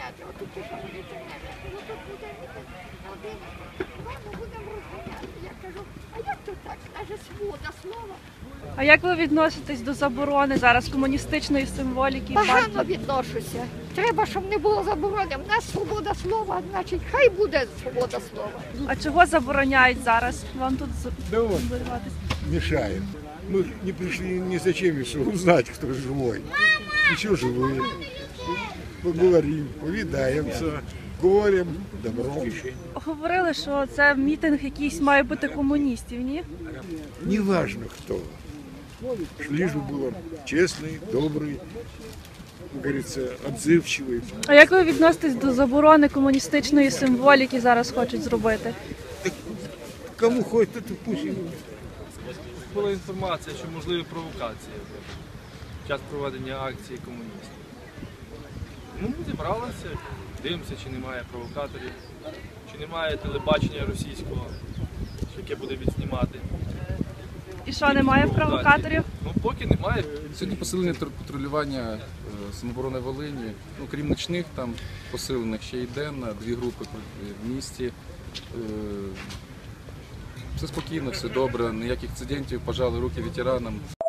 розганяти. Отут ті, що міліціонери. Ну тут буде один. Ладно, будемо розганяти. Я кажу, а як то так? Каже, свобода слова. А як ви відноситесь до заборони зараз комуністичної символіки? Погано відношуся. Треба, щоб не було заборони. У нас свобода слова, значить, хай буде свобода слова. А чого забороняють зараз вам тут Да вот, зберігатися? мешает. Мы не пришли ни зачем, чтобы узнать, кто живой. Еще живые. Поговорим, повидаемся, горем, добром. Говорили, що це мітинг якийсь має бути комуністів, ні? Неважно кто. Лишь бы было честный, добрый, как говорится, отзывчивый. А як ви відноситесь до заборони комуністичної символіки зараз хочуть зробити? Кому хоть, это пусть. Була інформація, що можливі провокації під час проведення акції комуністів. Ну, ми зібралися, дивимося, чи немає провокаторів, чи немає телебачення російського, яке буде відснімати. І що, немає провокаторів? Ну, поки немає. Сьогодні посилене патрулювання самооборони Волині, ну, крім нічних там посилених, ще й денна, 2 групи в місті. Все спокійно, все добре, ніяких інцидентів, пожали руки ветеранам.